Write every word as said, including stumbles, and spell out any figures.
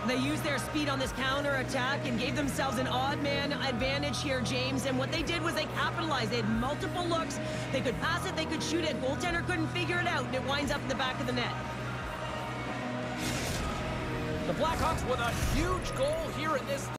They used their speed on this counter-attack and gave themselves an odd man advantage here, James. And what they did was they capitalized. They had multiple looks. They could pass it, they could shoot it. Goaltender couldn't figure it out, and it winds up in the back of the net. The Blackhawks with a huge goal here in this